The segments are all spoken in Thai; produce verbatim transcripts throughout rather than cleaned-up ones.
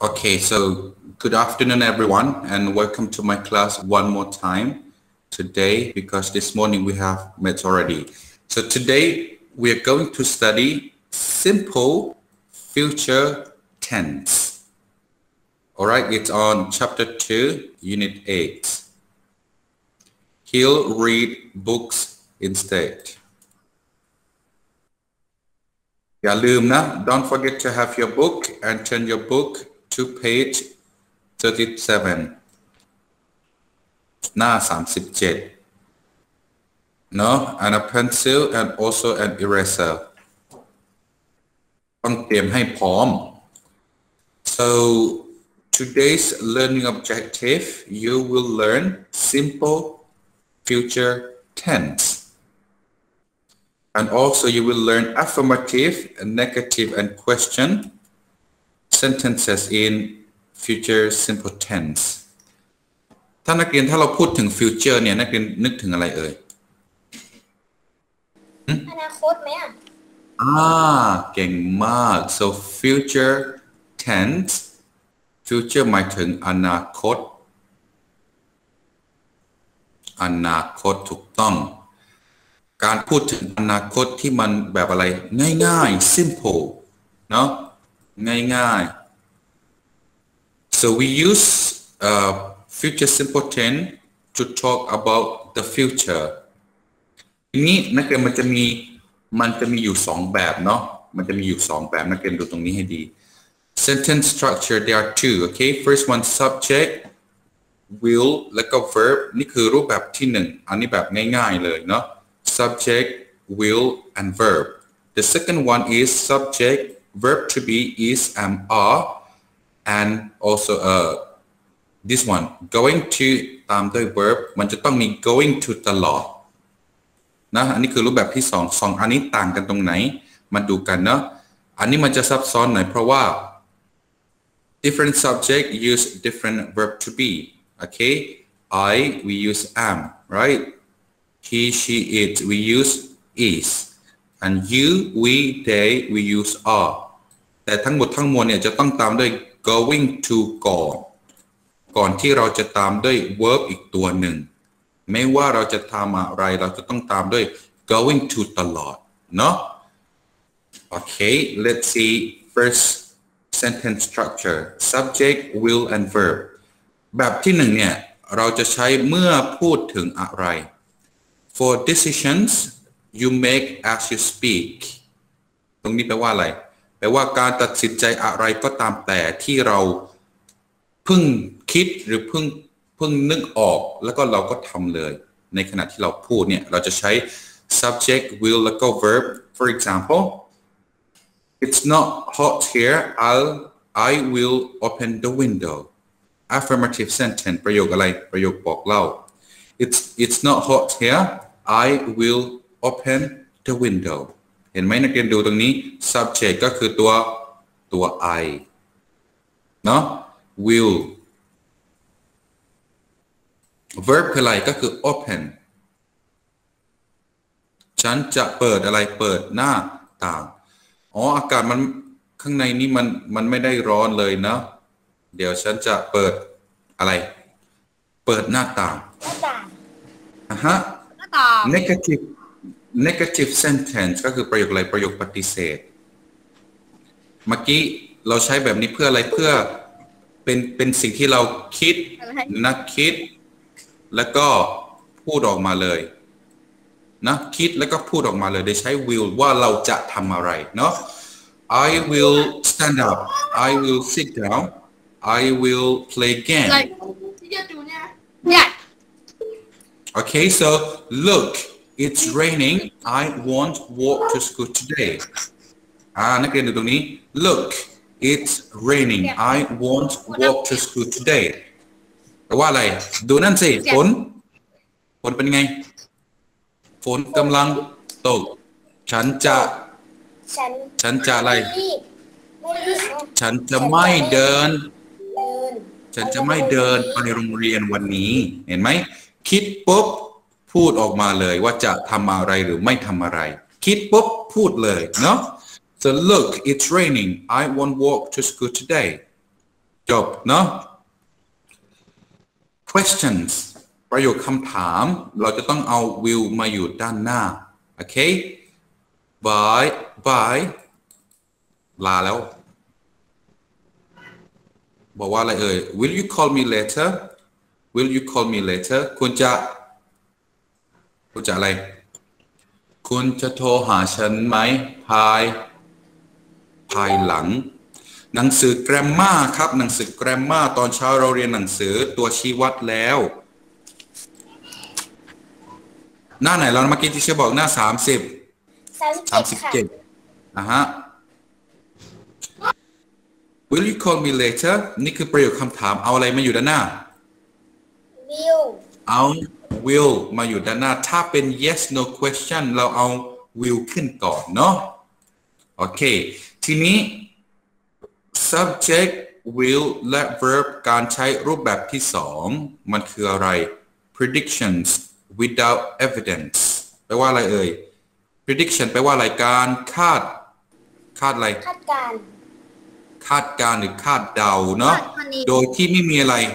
Okay, so good afternoon, everyone, and welcome to my class one more time today because this morning we have met already. So today we are going to study simple future tense. All right, it's on chapter two, unit eight. He'll read books instead. อย่าลืมนะ Don't forget to have your book and turn your book to page thirty-seven หน้าสามสิบเจ็ด No, and a pencil and also an eraser ต้องเตรียมให้พร้อม So today's learning objective, you will learn simple future tense. And also you will learn affirmative, negative, and question sentences in future simple tense. ถ้านักเรียนถ้าเราพูดถึง future เนี่ยนักเรียนนึกถึงอะไรเอ่ยอนาคตไหมอ่ะอ่าเก่งมาก so future tense future หมายถึงอนาคตอนาคตถูกต้องการพูดถึงอนาคตที่มันแบบอะไรง่ายๆ simple เนาะง่ายๆ so we use uh, future simple tense to talk about the future ทีนี้นักเรียนมันจะมีมันจะมีอยู่สองแบบเนาะมันจะมีอยู่สองแบบนักเรียนดูตรงนี้ให้ดี sentence structure there are two okay first one subject will แล้วก็ verb นี่คือรูปแบบที่หนึ่งอันนี้แบบง่ายๆเลยเนาะsubject, will, and verb. The second one is subject, verb to be is, am, are, and also uh, this one, going to ตามด้วย verb มันจะต้องมี going to ตลอดนะอันนี้คือรูปแบบที่สองสองอันนี้ต่างกันตรงไหนมาดูกันเนาะอันนี้มันจะซับซ้อนหน่อยเพราะว่า different subject use different verb to be okay I we use am right he, she, it, we use is and you, we, they, we use are แต่ทั้งหมดทั้งมวลเนี่ยจะต้องตามด้วย going to ก่อนก่อนที่เราจะตามด้วย verb อีกตัวหนึ่งไม่ว่าเราจะทำอะไรเราจะต้องตามด้วย going to ตลอดเนาะ Okay let's see first sentence structure subject will and verb แบบที่หนึ่งเนี่ยเราจะใช้เมื่อพูดถึงอะไรFor decisions you make as you speak ตรงนี้แปลว่าอะไรแปลว่าการตัดสินใจอะไรก็ตามแต่ที่เราเพิ่งคิดหรือเพิ่งเพิ่งนึกออกแล้วก็เราก็ทำเลยในขณะที่เราพูดเนี่ยเราจะใช้ subject will แล้วก็ verb for example it's not hot here I'll I will open the window affirmative sentence ประโยคอะไรประโยคบอกเล่าIt's it's not hot here. I will open the window. เห็นไหมนักเรียนดูตรงนี้ subject ก็คือตัวตัว I เนาะ will verb คืออะไรก็คือ open ฉันจะเปิดอะไรเปิดหน้าต่างอ๋ออากาศมันข้างในนี้มันมันไม่ได้ร้อนเลยเนาะเดี๋ยวฉันจะเปิดอะไรเปิดหน้าต่างหน้าต่างอ่ะฮะ negative negative sentence ก็คือประโยคอะไรประโยคปฏิเสธเมื่อกี้เราใช้แบบนี้เพื่ออะไรเพื่อเป็นเป็นสิ่งที่เราคิดนักคิดแล้วก็พูดออกมาเลยนะคิดแล้วก็พูดออกมาเลยได้ใช้ will ว่าเราจะทำอะไรเนาะ I will stand up I will sit down I will play game like yeah Okay, so look, it's raining. I won't walk to school today. อ่านักเรียนดูตรงนี้ Look, it's raining. I won't walk to school today. แปลว่าอะไรดูนั่นสิฝนฝนเป็นไงฝนกำลังตกฉันจะฉันจะอะไรฉันจะไม่เดินฉันจะไม่เดินไปโรงเรียนวันนี้เห็นไหมคิดปุ๊บพูดออกมาเลยว่าจะทำอะไรหรือไม่ทำอะไรคิดปุ๊บพูดเลยเนาะ so look it's raining I won't walk to school today จบเนาะ questions ประโยคคำถามเราจะต้องเอา will มาอยู่ด้านหน้าโอเค bye bye ลาแล้วบอกว่าอะไรเอ่ย will you call me later will you call me later คุณจะคุณจะอะไรคุณจะโทรหาฉันไหมภายภายหลังหนังสือ grammar ครับหนังสือ grammar ตอนเช้าเราเรียนหนังสือตัวชี้วัดแล้วหน้าไหนเราเมื่อกี้ที่เชื่อบอกหน้าสามสิบสามสิบเจ็ดอ่ะฮะ will you call me later นี่คือประโยคคำถามเอาอะไรมาอยู่ด้านหน้า will เอา will มาอยู่ด้านหน้าถ้าเป็น yes no question เราเอา will ขึ้นก่อนเนาะโอเคทีนี้ subject will และ verb การใช้รูปแบบที่สองมันคืออะไร predictions without evidence แปลว่าอะไรเอ่ย prediction แปลว่าอะไรการคาดคาดอะไรคาดการคาดการหรือคาดเดาเนาะโดยที่ไม่มีอะไร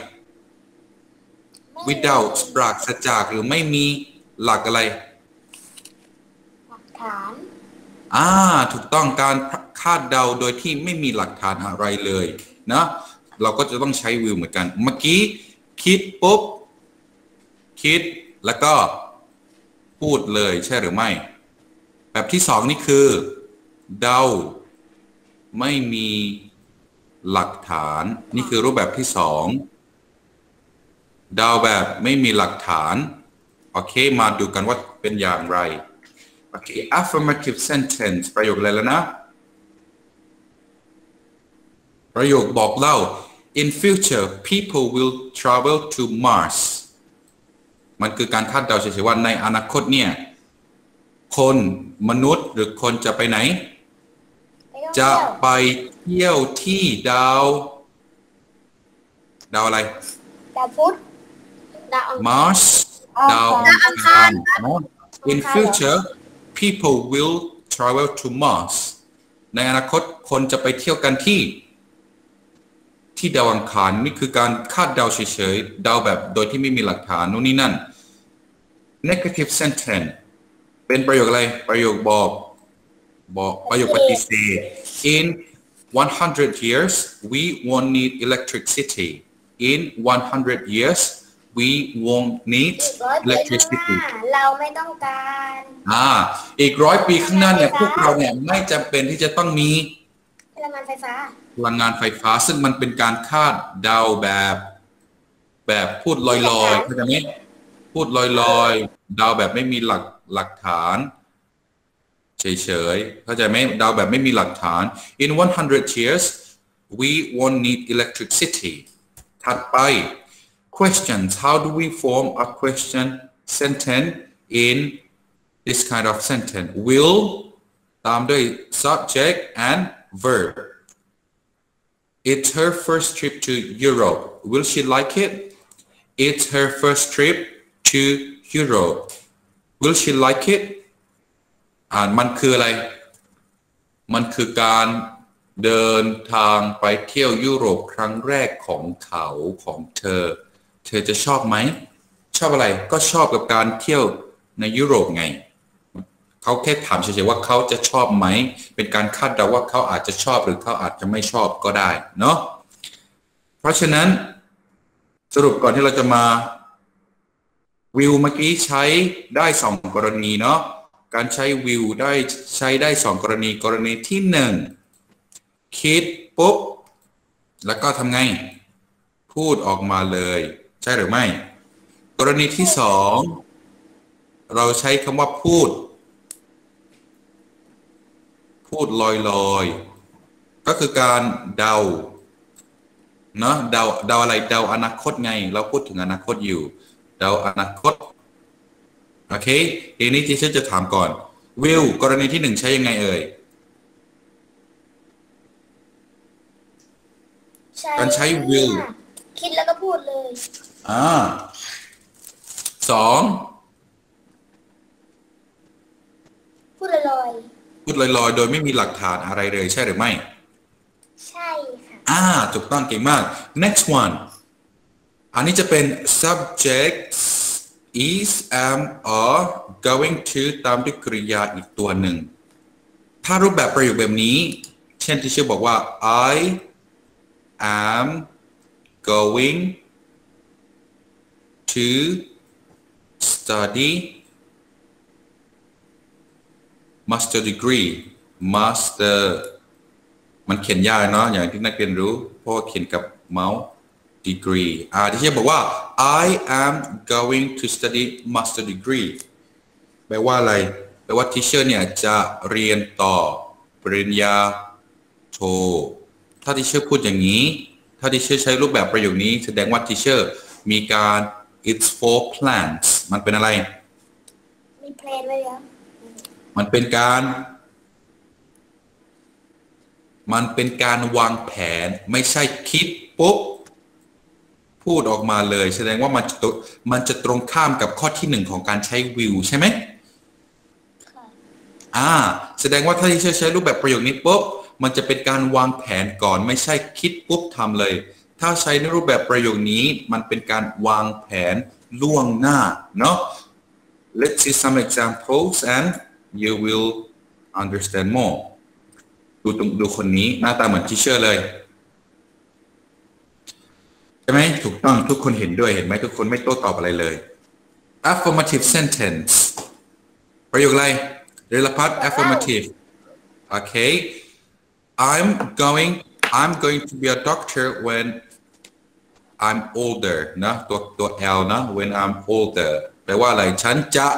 without ปราศจากหรือไม่มีหลักอะไรหลักฐานอ่าถูกต้องการคาดเดาโดยที่ไม่มีหลักฐานอะไรเลยนะเราก็จะต้องใช้ will เหมือนกันเมื่อกี้คิดปุ๊บคิดแล้วก็พูดเลยใช่หรือไม่แบบที่สองนี่คือเดาไม่มีหลักฐานนี่คือรูปแบบที่สองเดาแบบไม่มีหลักฐานโอเคมาดูกันว่าเป็นอย่างไรโอเค affirmative sentence ประโยคอะไรแล้วนะประโยคบอกเล่า in future people will travel to Mars มันคือการคาดเดาเฉยๆว่าในอนาคตเนี่ยคนมนุษย์หรือคนจะไปไหนจะไปเที่ยวที่ดาวดาวอะไรดาวพุธดาว Mars ดาวอังคาร in future people will travel to Mars ในอนาคตคนจะไปเที่ยวกันที่ที่ดาวอังคารนี่คือการคาดเดาเฉยๆเดาแบบโดยที่ไม่มีหลักฐานนู่นนี่นั่น negative sentence เป็นประโยคอะไรประโยคบอกบอกประโยคปฏิเสธ in one hundred years we won't need electricity in one hundred years we won't need electricity เราไม่ต้องการอ่าอีกร้อยปีข้างหน้าเนี่ยพวกเราเนี่ยไม่จำเป็นที่จะต้องมีพลังงานไฟฟ้าพลังงานไฟฟ้าซึ่งมันเป็นการคาดเดาแบบแบบพูดลอยๆเข้าใจไหมพูดลอยๆเดาแบบไม่มีหลักหลักฐานเฉยๆเข้าใจไหมเดาแบบไม่มีหลักฐาน in one hundred years we won't need electricity ถัดไป questions how do we form a question sentence in this kind of sentence will ตามด้วย subject and verb it's her first trip to Europe will she like it it's her first trip to Europe will she like it อ่านมันคืออะไรมันคือการเดินทางไปเที่ยวยุโรปครั้งแรกของเขาของเธอเธอจะชอบไหมชอบอะไรก็ชอบกับการเที่ยวในยุโรปไงเขาแค่ถามเฉยๆว่าเขาจะชอบไหมเป็นการคาดเดาว่าเขาอาจจะชอบหรือเขาอาจจะไม่ชอบก็ได้เนาะเพราะฉะนั้นสรุปก่อนที่เราจะมาวิวเมื่อกี้ใช้ได้สองกรณีเนาะการใช้วิวได้ใช้ได้สองกรณีกรณีที่หนึ่งคิดปุ๊บแล้วก็ทำไงพูดออกมาเลยใช่หรือไม่กรณีที่สองเราใช้คำว่าพูดพูดลอยๆก็คือการเดาเนาะเดาเดาอะไรเดาอนาคตไงเราพูดถึงอนาคตอยู่เดาอนาคตโอเคทีนี้ที่ฉันจะถามก่อน will กรณีที่หนึ่งใช้ยังไงเอ่ยการใช้ will คิดแล้วก็พูดเลยอ่าสองพูดลอยๆพูดลอยๆโดยไม่มีหลักฐานอะไรเลยใช่หรือไม่ใช่ค่ะอ่าถูกต้องเก่งมาก next one อันนี้จะเป็น subjects is am are going to ตามด้วยกริยาอีกตัวหนึ่งถ้ารูปแบบประโยคแบบนี้เช่นที่ชื่อบอกว่า I am going to study master degree master มันเขียนยากเนาะอย่างที่นักเรียนรู้เพราะเขียนกับเมาส์ degree อ่าที่ชื่อบอกว่า I am going to study master degree แปลว่าอะไรแปลว่า teacher เนี่ยจะเรียนต่อปริญญาโทถ้า teacher พูดอย่างนี้ถ้า teacher ใช้รูปแบบประโยคนี้แสดงว่า teacher มีการ it's for plans มันเป็นอะไรมีแพลนไว้แล้วมันเป็นการมันเป็นการวางแผนไม่ใช่คิดปุ๊บพูดออกมาเลยแสดงว่ามันจะมันจะตรงข้ามกับข้อที่หนึ่งของการใช้ will ใช่ไหมค่ะอ่าแสดงว่าถ้าที่ใช้รูปแบบประโยคนี้ปุ๊บมันจะเป็นการวางแผนก่อนไม่ใช่คิดปุ๊บทำเลยถ้าใช้ในรูปแบบประโยคนี้มันเป็นการวางแผนล่วงหน้าเนาะ Let's see some examples and you will understand more ดูตรงดูคนนี้หน้าตาเหมือนทีเชอร์เลยใช่ไหมถูกต้องทุกคนเห็นด้วยเห็นไหมทุกคนไม่โต้ตอบอะไรเลย affirmative sentence ประโยคอะไรเรลพัท affirmative okay I'm going I'm going to be a doctor when I'm older นะตัวตัว L นะ when I'm older แปลว่าอะไรฉันจะ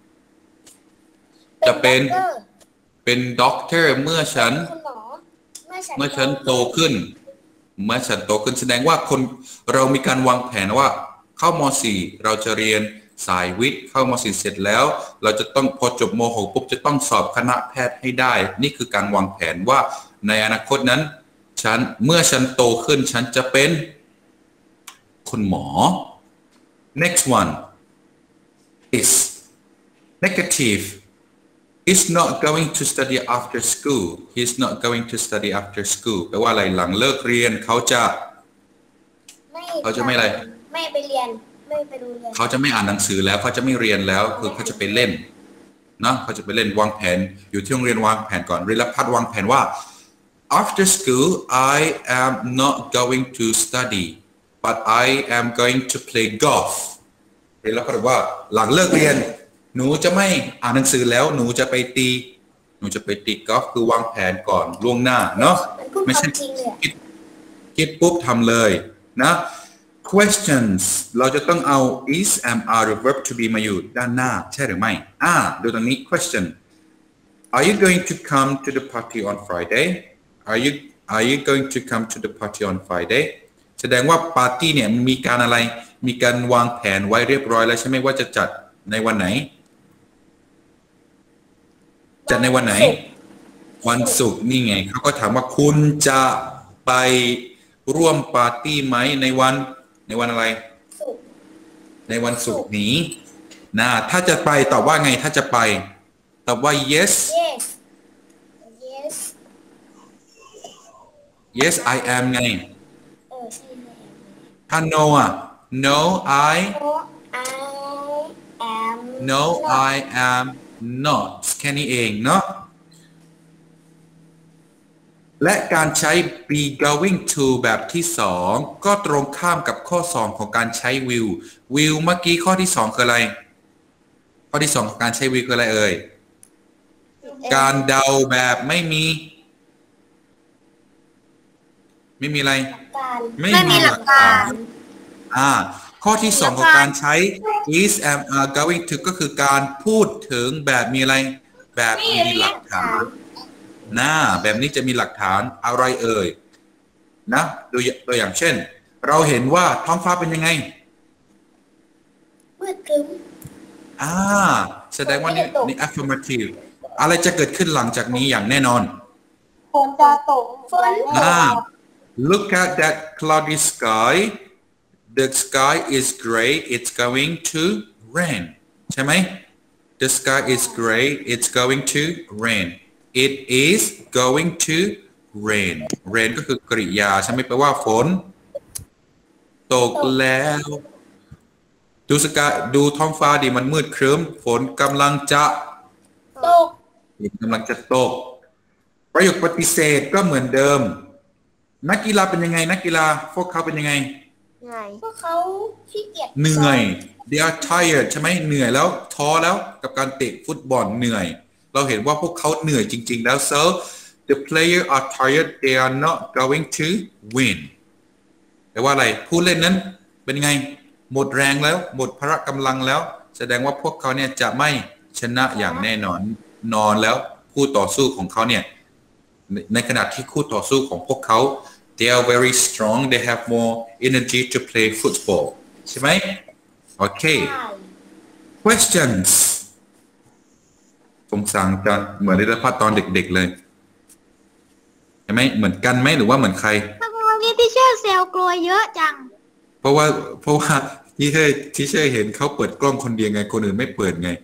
จะเป็นเป็นด็อกเตอร์เมื่อฉันเมื่อฉันโตขึ้นเมื่อฉันโตขึ้นแสดงว่าคนเรามีการวางแผนว่าเข้าม .สี่ เราจะเรียนสายวิทย์เข้าม .สี่ เสร็จแล้วเราจะต้องพอจบม .หก ปุ๊บจะต้องสอบคณะแพทย์ให้ได้นี่คือการวางแผนว่าในอนาคตนั้นฉันเมื่อฉันโตขึ้นฉันจะเป็นคุณหมอ next one is negative he's not going to study after school he's not going to study after school แปลว่าอะไรหลังเลิกเรียนเขาจะเขาจะไม่อะไรไม่ไปเรียนไม่ไปดูเรียนเขาจะไม่อ่านหนังสือแล้วเขาจะไม่เรียนแล้วคือเขาจะไปเล่นนะเขาจะไปเล่นวางแผนอยู่ที่โรงเรียนวางแผนก่อนเรลพัทวางแผนว่า after school I am not going to study but I am going to play golf เรลพัทบอกว่าหลังเลิกเรียนหนูจะไม่อ่านหนังสือแล้วหนูจะไปตีหนูจะไปตีกอล์ฟคือวางแผนก่อนล่วงหน้าเนาะไม่ใช่คิดคิดปุ๊บทำเลยนะ questions เราจะต้องเอา is am are หรือ verb to be มาอยู่ด้านหน้าใช่หรือไม่อ่าดูตรงนี้ question are you going to come to the party on Friday are you are you going to come to the party on Friday แสดงว่าปาร์ตี้เนี่ยมีการอะไรมีการวางแผนไว้เรียบร้อยแล้วใช่ไหมว่าจะจัดในวันไหนจัดในวันไหนวันศุกร์นี่ไงเขาก็ถามว่าคุณจะไปร่วมปาร์ตี้ไหมในวันในวันอะไรในวันศุกร์นี้นะถ้าจะไปตอบว่าไงถ้าจะไปตอบว่า yes yes yes yes I am ไงเออใช่ถ้า no อ่ะ no I no I am no I am not แค่นี้เองเนาะและการใช้ be going to แบบที่สองก็ตรงข้ามกับข้อสองของการใช้ will will เมื่อกี้ข้อที่สองคืออะไรข้อที่สองของการใช้ will คืออะไรเอ่ยการเดาแบบไม่มีไม่มีอะไรไม่มีหลักการอ่าข้อที่สองของการใช้ is am are going to ก็คือการพูดถึงแบบมีอะไรแบบมีหลักฐานนะแบบนี้จะมีหลักฐานอะไรเอ่ยนะดูตัวอย่างเช่นเราเห็นว่าท้องฟ้าเป็นยังไงมืดครึ้มอ่าแสดงว่านี่นี่ affirmative อะไรจะเกิดขึ้นหลังจากนี้อย่างแน่นอนฝนจะตกฝนอ่า look at that cloudy sky the sky is gray it's going to rain ใช่ไหม the sky is gray it's going to rain it is going to rain rain ก็คือกริยาใช่ไหมแปลว่าฝนตกแล้วดูสกาดูท้องฟ้าดิมันมืดครึ้มฝนกำลังจะตกกำลังจะตกประโยคปฏิเสธก็เหมือนเดิมนักกีฬาเป็นยังไงนักกีฬาพวกเขาเป็นยังไงพวกเขาขี้เกียจเหนื่อย they are tired ใช่ไหมเหนื่อยแล้วท้อแล้วกับการเตะฟุตบอลเหนื่อยเราเห็นว่าพวกเขาเหนื่อยจริงๆแล้ว so the player are tired they are not going to win แปลว่าอะไรผู้เล่นนั้นเป็นไงหมดแรงแล้วหมดพละกำลังแล้วแสดงว่าพวกเขาเนี่ยจะไม่ชนะอย่างแน่นอนนอนแล้วคู่ต่อสู้ของเขาเนี่ยในขณะที่คู่ต่อสู้ของพวกเขา they are very strong they have more energy to play football ใช่ไหมโอเค questions สงสารจะเหมือนได้รับพัดตอนเด็กๆเลยใช่ไหมเหมือนกันไหมหรือว่าเหมือนใครทำไมพี่ที่เชื่อเซลล์กลัวเยอะจังเพราะว่าเพราะว่าที่เชอที่เชอเห็นเขาเปิดกล้องคนเดียวไงคนอื่นไม่เปิดไง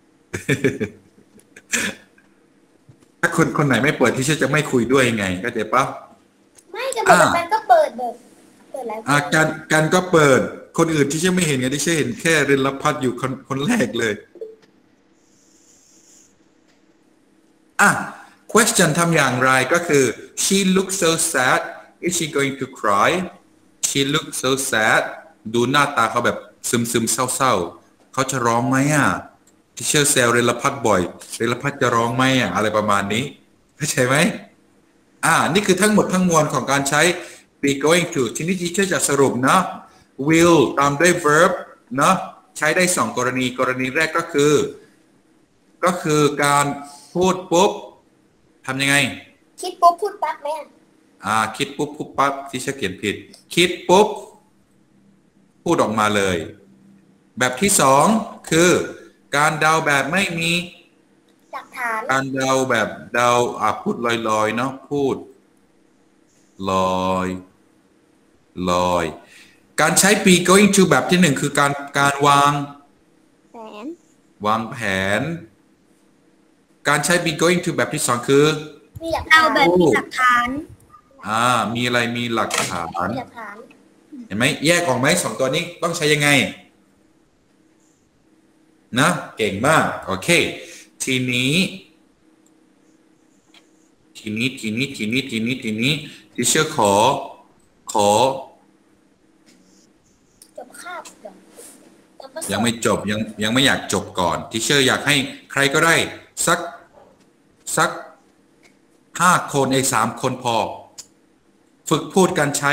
ถ้าคนคนไหนไม่เปิดที่เชอจะไม่คุยด้วยไงก็เจ๊ปะไม่จะบอกกันก็เปิดแบบเปิดแล้วอ่าการการก็เปิดคนอื่นที่เชอไม่เห็นไงที่เชอเห็นแค่เรนรับพัดอยู่คนคนแรกเลยอ่ะ question ทำอย่างไรก็คือ she looks so sad is she going to cry she looks so sad ดูหน้าตาเขาแบบซึมซึมเศร้าๆเขาจะร้องไหมอ่ะที่เชอร์เซลเรลพัดบ่อยเรลพัดจะร้องไหมอ่ะอะไรประมาณนี้เข้าใจไหมอ่านี่คือทั้งหมดทั้งมวลของการใช้ be going to ทีนี้ที่เชอร์จะสรุปนะ will ตามด้วย verb นะใช้ได้สองกรณีกรณีแรกก็คือก็คือการพูดปุ๊บทำยังไงคิดปุ๊บพูดปั๊บไหมอ่าคิดปุ๊บพูดปั๊บที่เชอร์เขียนผิดคิดปุ๊บพูดออกมาเลยแบบที่สองคือการเดาแบบไม่มีหลักฐานการเดาแบบเดาอ่ะพูดลอยๆเนาะพูดลอยลอยการใช้ be going to แบบที่หนึ่งคือการการวางแผนวางแผนการใช้ be going to แบบที่สองคือมีหลักฐานแบบมีหลักฐานอ่ามีอะไรมีหลักฐานเห็นไหมแยกออกไหมสองตัวนี้ต้องใช้ยังไงนะเก่งมากโอเคทีนี้ทีนี้ทีนี้ทีนี้ทีนี้ทีนี้ที่เชื่อขอขอจบคาบยังไม่จบยังยังไม่อยากจบก่อนที่เชื่ออยากให้ใครก็ได้สักสักห้าคนไอ้สามคนพอฝึกพูดการใช้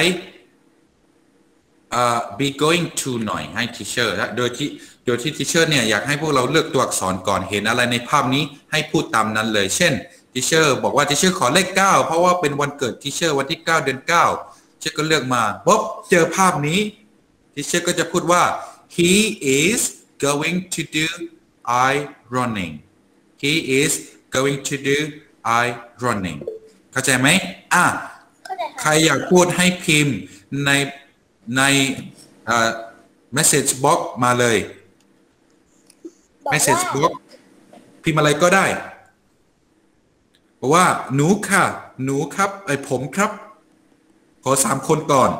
uh, be going to หน่อยให้ทีเชอร์โดยที่โดยที่ทีเชอร์เนี่ยอยากให้พวกเราเลือกตัวอักษรก่อนเห็นอะไรในภาพนี้ให้พูดตามนั้นเลยเช่นทีเชอร์บอกว่าทีเชอร์ขอเลขเก้าเพราะว่าเป็นวันเกิดทีเชอร์วันที่เก้าเดือนเก้าทีเชอร์ก็เลือกมาปุ๊บเจอภาพนี้ทีเชอร์ก็จะพูดว่า he is going to do ironing he is going to do ironing เข้าใจไหมอ่ะใครอยากพูดให้พิมพ์ในใน uh, message box มาเลย message box พิมพ์อะไรก็ได้บอกว่าหนูค่ะหนูครับไอผมครับขอสามคนก่อน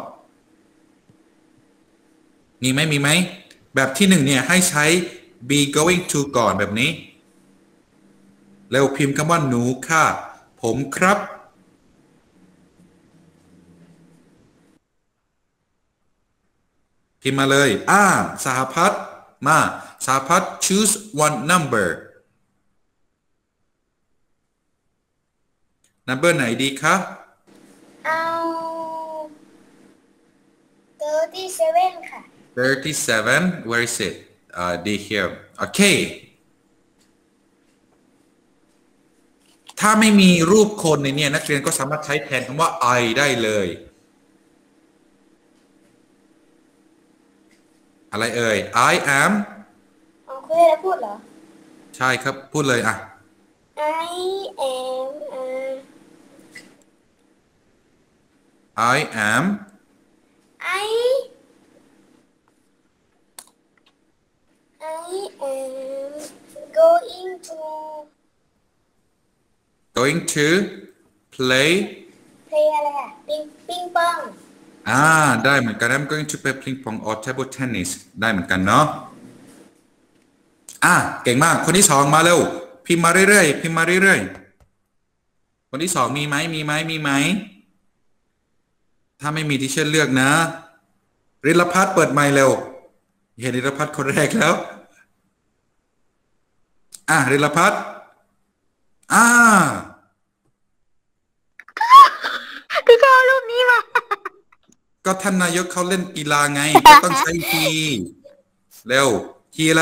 มีไหมมีไหมแบบที่หนึ่งเนี่ยให้ใช้ be going to ก่อนแบบนี้แล้วพิมพ์คำว่าหนูค่ะผมครับพิมพ์มาเลยอ่าสหพัฒน์มาสหพัฒน์ choose one number number ไหนดีคะเอาthirty-sevenค่ะ thirty-seven where is it uh, D here โอเคถ้าไม่มีรูปคนในนี้นักเรียนก็สามารถใช้แทนคำว่า I ได้เลยอะไรเอ่ย I am อ๋อคุณได้พูดเหรอใช่ครับพูดเลยอ่ะ I am uh, I am I I am going to going to play ปิงปิงปองอ่าได้เหมือนกัน I'm going to play ping pong or table tennis ได้เหมือนกันเนาะอ่ะเก่งมากคนที่สองมาเร็วพิมพ์มาเรื่อยๆพิมพ์มาเรื่อยๆคนที่สองมีไหมมีไหมมีไหมถ้าไม่มีที่เช่นเลือกนะริลพัฒน์เปิดไมค์เร็วเห็นริลพัฒน์คนแรกแล้วอ่ะริลพัฒน์อ่าพี่ก็เอารูปนี้มาก็ท่านนายกเขาเล่นกีฬาไงก็ต้องใช้ทีเร็วทีอะไร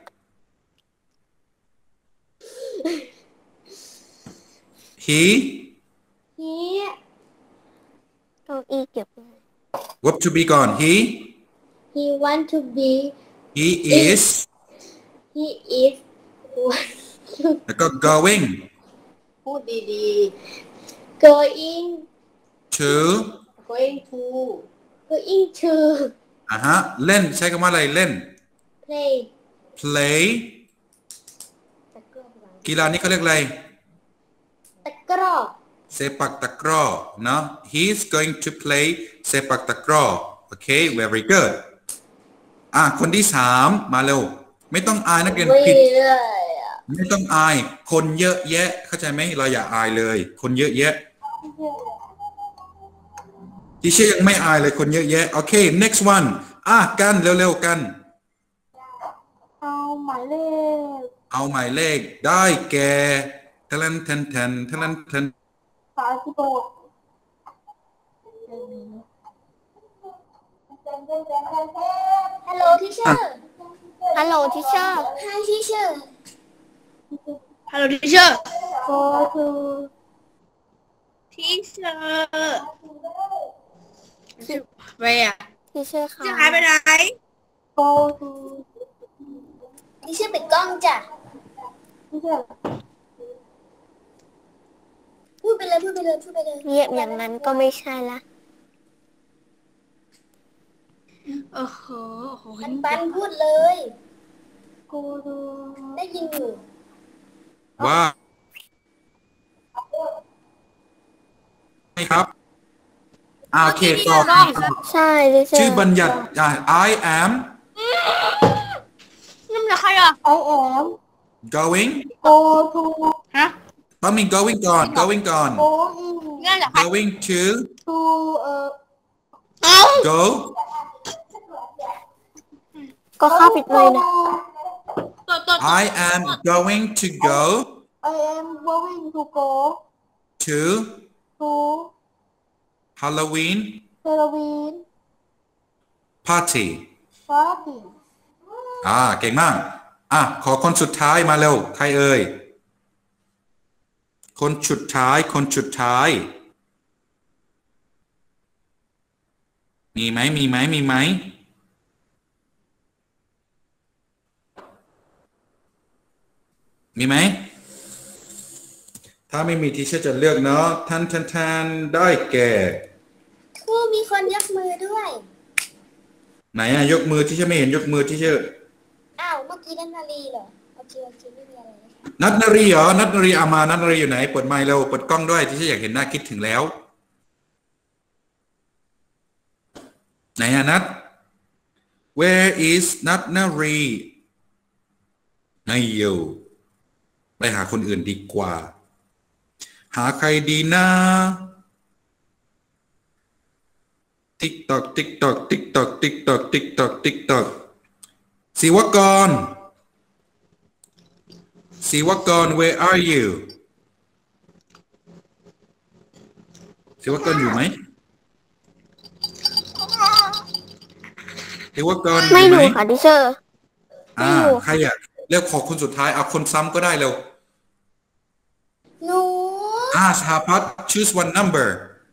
he he ต้องอีเก็บ verb to be ก่อน he he want to be he is he is แล้วก็ going พูดดีๆ going to going to going to อ่ะฮะเล่นใช้คำว่าอะไรเล่น play play กีฬานี้เขาเรียกอะไรตะกร้อเซปักตะกร้อเนาะ he's going to play เซปักตะกร้อโอเค very good อ่ะคนที่สามมาเร็วไม่ต้องอายนักเรียนผิดไม่ต้องอายคนเยอะแยะเข้าใจไหมเราอย่าอายเลยคนเยอะแยะที่เชื่อยังไม่อายเลยคนเยอะแยะโอเค next one อ่ะกันเร็วๆกันเอาหมายเลขเอาหมายเลขได้แก่ทันทันทันทันทันสามสิบหกฮัลโหลทีเชอร์ฮัลโหลทีเชอร์ Hi teacher Hello teacher go to teacher where ทีเชอร์ค่ะจะหายไปไหน go to ทีเชอร์ปิดกล้องจ้ะทีเชอร์พูดไปเลยพูดไปเลยพูดไปเลยเงียบอย่างนั้นก็ไม่ใช่ละโอ้โหปันปันพูดเลยกูดูได้ยินอยู่ว่าไม่ครับอ่าโอเคต่อใช่ชื่อบัญญัติอ่า I am นั่นแหละใครอ่ะ I am going go to ฮะต้องมี going ก่อน going ก่อน going นั่นแหละใคร going to to เอ่อ go ก็เข้าปิดเลยนะ I am going to go I am going to go to to Halloween Halloween party party อ่าเก่งมากอ่ะขอคนสุดท้ายมาเร็วใครเอ่ยคนสุดท้ายคนสุดท้ายมีไหมมีไหมมีไหมมีไหมถ้าไม่มีทีเชอร์จะเลือกเนาะท่านท่านท่านได้แก่ครูมีคนยกมือด้วยไหนอะยกมือที่เชอร์ไม่เห็นยกมือที่เชอร์อ้าวเมื่อกี้นัทนารีเหรอโอเคโอเคไม่มีอะไรนัทนารีเหรอนัทนารีเอามานัทนารีอยู่ไหนเปิดไมค์เร็วเปิดกล้องด้วยที่เชอร์อยากเห็นหน้าคิดถึงแล้วไหนอะนัท Where is นัทนารีไม่อยู่ไปหาคนอื่นดีกว่าหาใครดีนะติ๊กตอกติ๊กตอกติ๊กตอกติ๊กตอกติ๊กตอกติ๊กตอกศิวกรศิวกร where are you ศิวกรอยู่ไหมศิวกรไม่อยู่ค่ะดิเชอร์อ่าใครอยากเรียกขอคนสุดท้ายเอาคนซ้ำก็ได้เร็วหนูอ่าสหพัฒน์ choose one number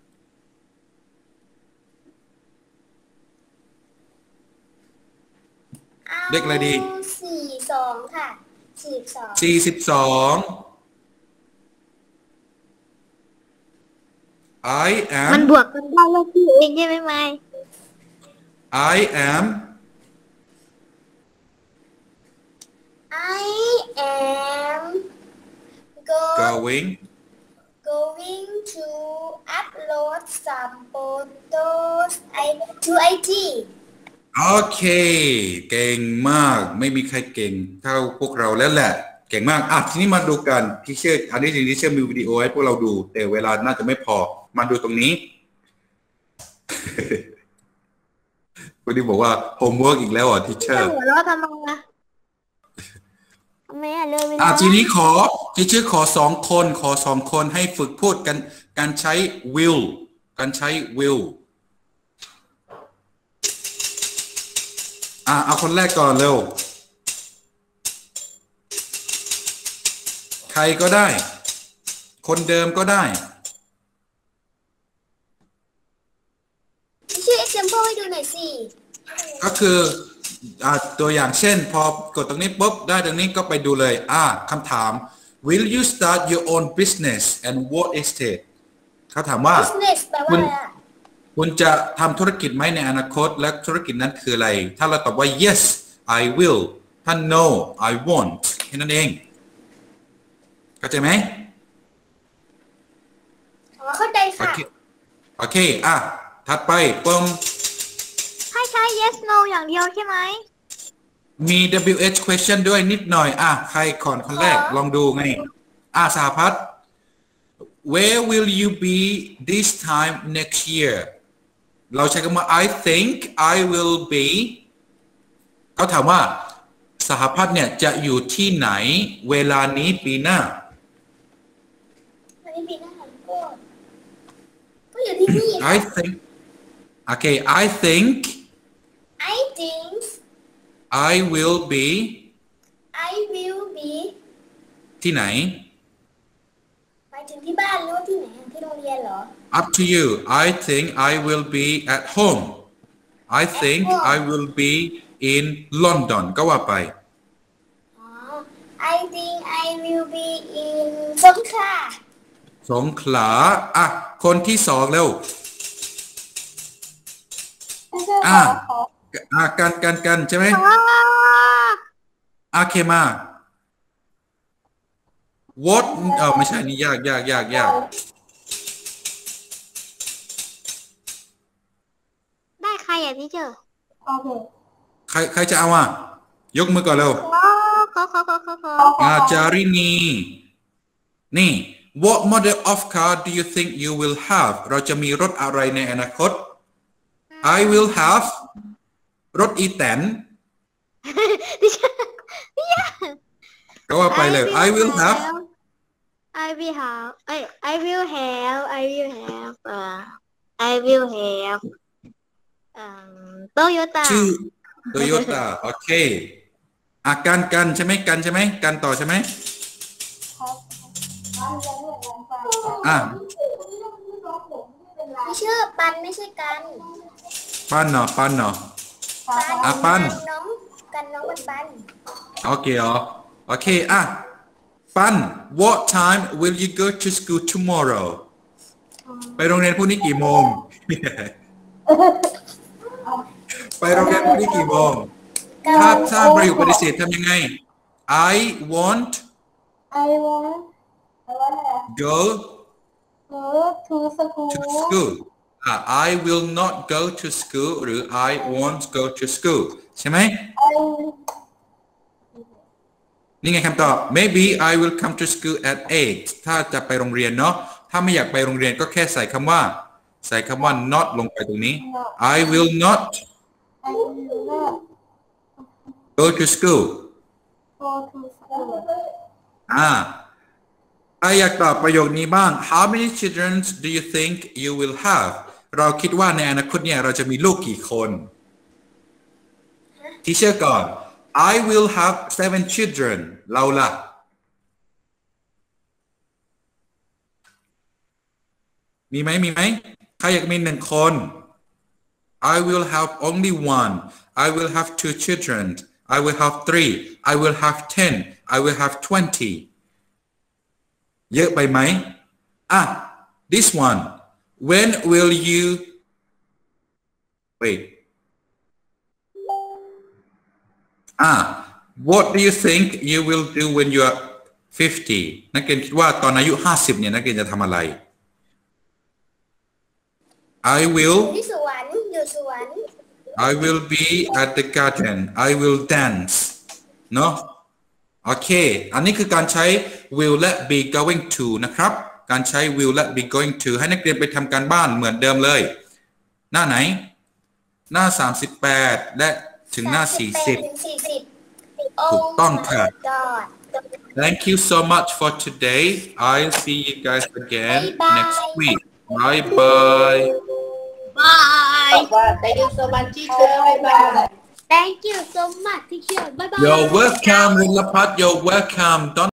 เลขอะไรดีสี่สองค่ะสี่สองสี่สิบสอง I am มันบวกกันได้เลขที่เองใช่ไหมไม I am I am going going to upload some photos to ไอ จีโอเคเก่งมากไม่มีใครเก่งเท่าพวกเราแล้วแหละเก่งมากอ่ะทีนี้มาดูกันที่เชื่ออันนี้จริงที่เชื่อมีวิดีโอให้พวกเราดูแต่เวลาน่าจะไม่พอมาดูตรงนี้ คุณดิบอกว่าโฮมเวิร์กอีกแล้วอ่ะที่เชื่อหัวเราะทำไมนะทำไมอ่ะเลยเวลาอ่ะทีนี้ขอที่เชื่อขอสองคนขอสองคนให้ฝึกพูดกันการใช้ will การใช้ will อ่ะเอาคนแรกก่อนเร็วใครก็ได้คนเดิมก็ได้ชื่อ example ให้ดูหน่อยสิก็คืออ่ะตัวอย่างเช่นพอกดตรงนี้ปุ๊บได้ตรงนี้ก็ไปดูเลยอ่ะคำถาม Will you start your own business and what is it เขาถามว่า business แปลว่าอะไรอ่ะคุณจะทำธุรกิจไหมในอนาคตและธุรกิจนั้นคืออะไรถ้าเราตอบว่า yes I will ถ้า no I won't แค่นั้นเองเข้าใจไหมอ๋อเข้าใจค่ะโอเคอ่ะถัดไปปุ่มให้ใช้ yes no อย่างเดียวใช่ไหมมี ดับเบิลยู เอช question ด้วยนิดหน่อยอ่ะใครก่อนคนแรกลองดูไงอ่ะสหพัฒน์ Where will you be this time next year เราใช้คำว่า I think I will be เขาถามว่าสหพัฒน์เนี่ยจะอยู่ที่ไหนเวลานี้ปีหน้าอันนี้ปีหน้าก็ก็อยู่ที่นี่ I think okay I think I think I will be I will be ที่ไหนหมายถึงที่บ้านหรือว่าที่ไหนที่โรงเรียนเหรอ Up to you I think I will be at home I think I will be in London ก็ว่าไปอ๋อ I think I will be in สงขลาสงขลาอ่ะคนที่สองเร็วอ่ะอ่ะกันกันกันใช่ไหมอ่ะเคมา what เออไม่ใช่นี่ยากยากยากยากได้ใครอ่ะพี่เจอโอเคใครใครจะเอาอ่ะยกมือก่อนเร็วขอขอขอขอขออาจารินีนี่ what model of car do you think you will have เราจะมีรถอะไรในอนาคต I will have รถอีแตนก็ว่าไปเลย I will have I will have I I will have I will have uh I will have um Toyota ชื่อ Toyota โอเคอ่ะกันกันใช่ไหมกันใช่ไหมกันต่อใช่ไหมอ่ะไม่ชื่อปันไม่ใช่กันปันเนาะปันเนาะอ่ะปันน้องกันน้องปันปันโอเคอ๋อโอเคอ่ะปัน What time will you go to school tomorrow ไปโรงเรียนพรุ่งนี้กี่โมง ไปโรงเรียนพรุ่งนี้กี่โมงถ้าถ้าประโยคปฏิเสธทำยังไง I want I want go go to school to school อ่ะ I will not go to school หรือ I won't go to school ใช่ไหมนี่ไงคำตอบ maybe I will come to school at eight ถ้าจะไปโรงเรียนเนาะถ้าไม่อยากไปโรงเรียนก็แค่ใส่คำว่าใส่คำว่า not ลงไปตรงนี้ I will not go to school go to school อ่าใครอยากตอบประโยคนี้บ้าง How many children do you think you will have เราคิดว่าในอนาคตเนี่ยเราจะมีลูกกี่คนที่เชื่อก่อน I will have seven children เราล่ะมีไหมมีไหมใครอยากมีหนึ่งคน I will have only one I will have two children I will have three I will have ten I will have twenty เยอะไปไหมอ่ะ this one when will you wait ah what do you think you will do when you are fifty นักเรียนคิดว่าตอนอายุห้าสิบเนี่ยนักเรียนจะทำอะไร I will ที่สวนอยู่สวน I will be at the garden I will dance เนาะโอเคอันนี้คือการใช้ will และ be going to นะครับการใช้ will และ be going to ให้นักเรียนไปทำการบ้านเหมือนเดิมเลยหน้าไหนหน้าสามสิบแปดและถึงหน้าสี่สิบถูกต้องค่ะ Thank you so much for today I'll see you guys again next week bye bye Bye. Thank you so much, teacher. Bye bye. Thank you so much, teacher. Bye bye. You're welcome, Rilapat. You're welcome. Don't